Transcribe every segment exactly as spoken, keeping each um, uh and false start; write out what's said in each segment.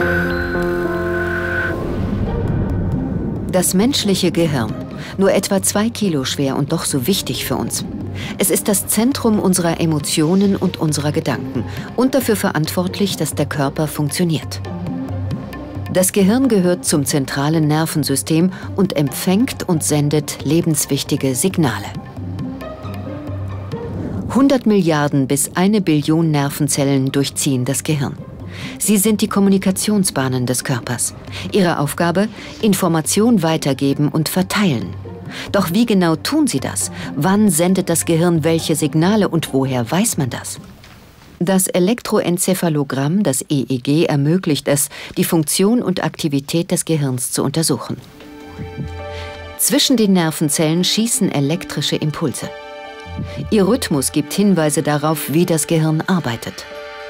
Das menschliche Gehirn, nur etwa zwei Kilo schwer und doch so wichtig für uns. Es ist das Zentrum unserer Emotionen und unserer Gedanken und dafür verantwortlich, dass der Körper funktioniert. Das Gehirn gehört zum zentralen Nervensystem und empfängt und sendet lebenswichtige Signale. hundert Milliarden bis eine Billion Nervenzellen durchziehen das Gehirn. Sie sind die Kommunikationsbahnen des Körpers. Ihre Aufgabe: Information weitergeben und verteilen. Doch wie genau tun sie das? Wann sendet das Gehirn welche Signale und woher weiß man das? Das Elektroenzephalogramm, das E E G, ermöglicht es, die Funktion und Aktivität des Gehirns zu untersuchen. Zwischen den Nervenzellen schießen elektrische Impulse. Ihr Rhythmus gibt Hinweise darauf, wie das Gehirn arbeitet.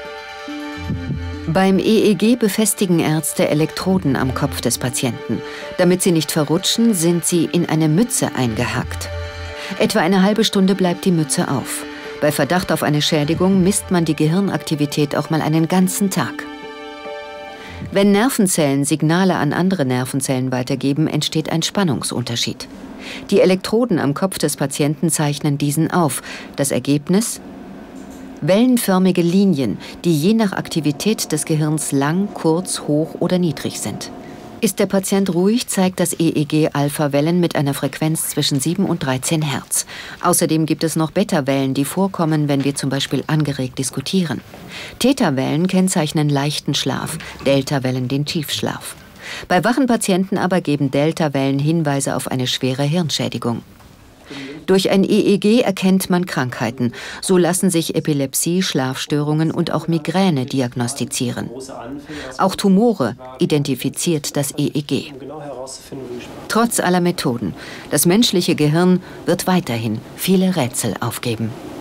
Beim E E G befestigen Ärzte Elektroden am Kopf des Patienten. Damit sie nicht verrutschen, sind sie in eine Mütze eingehakt. Etwa eine halbe Stunde bleibt die Mütze auf. Bei Verdacht auf eine Schädigung misst man die Gehirnaktivität auch mal einen ganzen Tag. Wenn Nervenzellen Signale an andere Nervenzellen weitergeben, entsteht ein Spannungsunterschied. Die Elektroden am Kopf des Patienten zeichnen diesen auf. Das Ergebnis? Wellenförmige Linien, die je nach Aktivität des Gehirns lang, kurz, hoch oder niedrig sind. Ist der Patient ruhig, zeigt das E E G Alpha-Wellen mit einer Frequenz zwischen sieben und dreizehn Hertz. Außerdem gibt es noch Beta-Wellen, die vorkommen, wenn wir zum Beispiel angeregt diskutieren. Theta-Wellen kennzeichnen leichten Schlaf, Delta-Wellen den Tiefschlaf. Bei wachen Patienten aber geben Delta-Wellen Hinweise auf eine schwere Hirnschädigung. Durch ein E E G erkennt man Krankheiten. So lassen sich Epilepsie, Schlafstörungen und auch Migräne diagnostizieren. Auch Tumore identifiziert das E E G. Trotz aller Methoden, das menschliche Gehirn wird weiterhin viele Rätsel aufgeben.